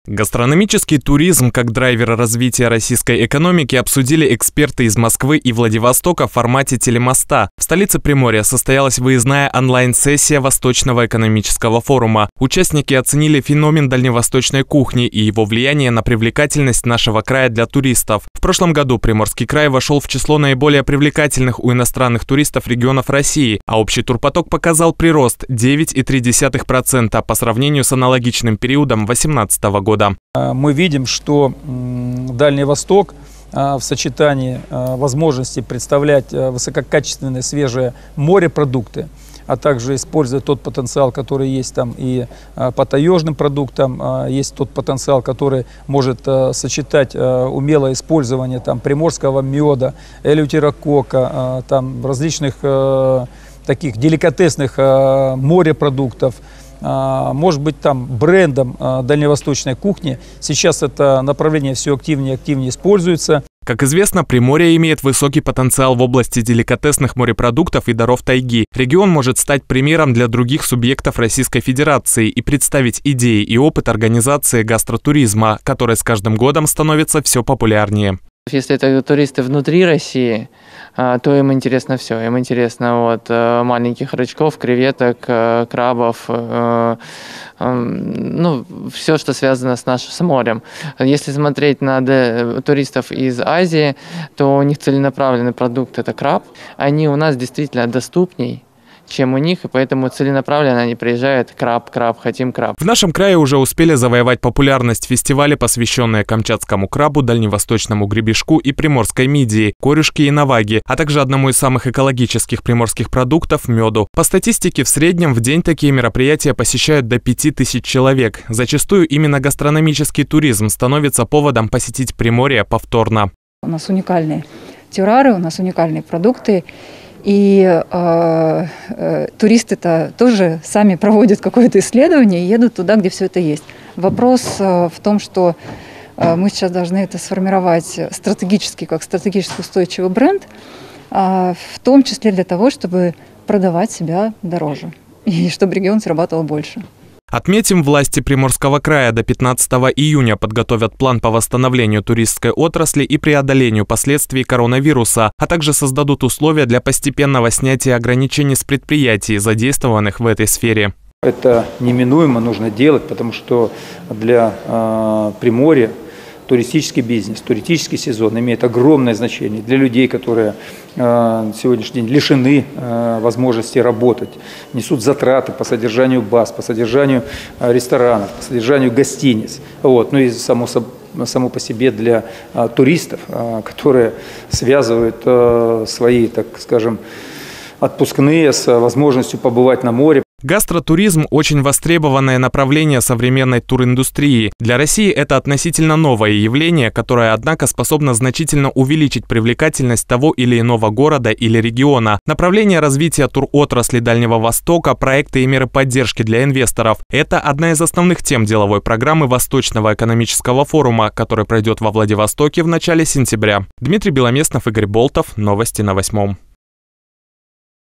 Гастрономический туризм как драйвер развития российской экономики обсудили эксперты из Москвы и Владивостока в формате телемоста. В столице Приморья состоялась выездная онлайн-сессия Восточного экономического форума. Участники оценили феномен дальневосточной кухни и его влияние на привлекательность нашего края для туристов. В прошлом году Приморский край вошел в число наиболее привлекательных у иностранных туристов регионов России, а общий турпоток показал прирост 9,3% по сравнению с аналогичным периодом 2018 года. Мы видим, что Дальний Восток в сочетании возможности представлять высококачественные свежие морепродукты, а также используя тот потенциал, который есть там и по таежным продуктам, есть тот потенциал, который может сочетать умелое использование там приморского меда, элеутерокока, там различных таких деликатесных морепродуктов. Может быть, там брендом дальневосточной кухни. Сейчас это направление все активнее и активнее используется. Как известно, Приморье имеет высокий потенциал в области деликатесных морепродуктов и даров тайги. Регион может стать примером для других субъектов Российской Федерации и представить идеи и опыт организации гастротуризма, который с каждым годом становится все популярнее. Если это туристы внутри России, то им интересно все. Им интересно от маленьких рачков, креветок, крабов, все, что связано с морем. Если смотреть на туристов из Азии, то у них целенаправленный продукт – это краб. Они у нас действительно доступней, чем у них, и поэтому целенаправленно они приезжают: краб, хотим краб. В нашем крае уже успели завоевать популярность фестивали, посвященные камчатскому крабу, дальневосточному гребешку и приморской мидии, корюшке и наваге, а также одному из самых экологических приморских продуктов – меду. По статистике, в среднем в день такие мероприятия посещают до 5000 человек. Зачастую именно гастрономический туризм становится поводом посетить Приморье повторно. У нас уникальные терруары, у нас уникальные продукты. И туристы-то тоже сами проводят какое-то исследование и едут туда, где все это есть. Вопрос в том, что мы сейчас должны это сформировать стратегически, как стратегически устойчивый бренд, в том числе для того, чтобы продавать себя дороже и чтобы регион зарабатывал больше. Отметим, власти Приморского края до 15 июня подготовят план по восстановлению туристской отрасли и преодолению последствий коронавируса, а также создадут условия для постепенного снятия ограничений с предприятий, задействованных в этой сфере. Это неминуемо нужно делать, потому что для Приморья туристический бизнес, туристический сезон имеет огромное значение для людей, которые на сегодняшний день лишены возможности работать, несут затраты по содержанию баз, по содержанию ресторанов, по содержанию гостиниц. Ну и само по себе для туристов, которые связывают свои, так скажем, отпускные с возможностью побывать на море. Гастротуризм – очень востребованное направление современной туриндустрии. Для России это относительно новое явление, которое, однако, способно значительно увеличить привлекательность того или иного города или региона. Направление развития туротрасли Дальнего Востока, проекты и меры поддержки для инвесторов – это одна из основных тем деловой программы Восточного экономического форума, который пройдет во Владивостоке в начале сентября. Дмитрий Беломестнов, Игорь Болтов. Новости на 8.